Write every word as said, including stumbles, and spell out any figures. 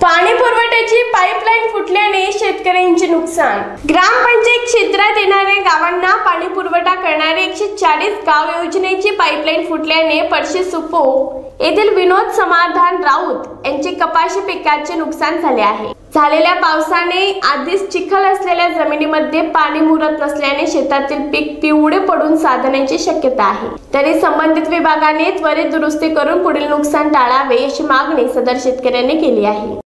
पाणी पुरवठ्याची पाईपलाईन फुटल्याने शेतकऱ्यांचे नुकसान। ग्रामपंचायत क्षेत्रात येणाऱ्या गावांना पाणी पुरवठा करणारे एकशे चाळीस गाव योजनेची पाईपलाईन फुटल्याने पळशी सुपो येथील विनोद समाधान राऊत यांचे कपाशी पिकाचे नुकसान झाले आहे। झालेल्या पावसाने आधीच चिखल असलेल्या जमिनीमध्ये पाणी मुरत नसल्याने शेतातील पीक पिवळे पडून साधण्याची शक्यता आहे। तरी संबंधित विभागाने त्वरित दुरुस्ती करून पुढील नुकसान टाळावे अशी मागणी सदर शेतकऱ्यांनी केली आहे।